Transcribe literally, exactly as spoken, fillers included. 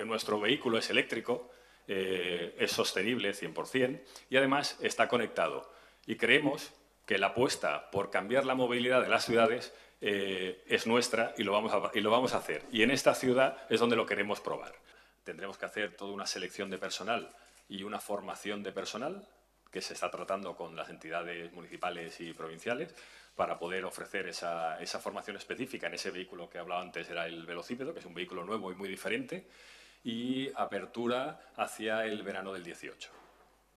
nuestro vehículo es eléctrico, eh, es sostenible cien por cien y además está conectado. Y creemos que la apuesta por cambiar la movilidad de las ciudades eh, es nuestra y lo, vamos a, y lo vamos a hacer. Y en esta ciudad es donde lo queremos probar. Tendremos que hacer toda una selección de personal y una formación de personal que se está tratando con las entidades municipales y provinciales para poder ofrecer esa, esa formación específica en ese vehículo que hablaba antes, era el velocípedo, que es un vehículo nuevo y muy diferente, y apertura hacia el verano del dieciocho.